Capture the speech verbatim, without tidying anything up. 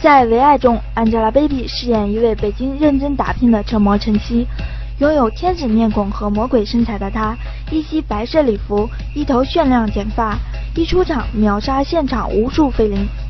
在《唯爱》中 ，Angelababy 饰演一位北京认真打拼的沉默晨曦。拥有天使面孔和魔鬼身材的她，一袭白色礼服，一头炫亮剪发，一出场秒杀现场无数菲林。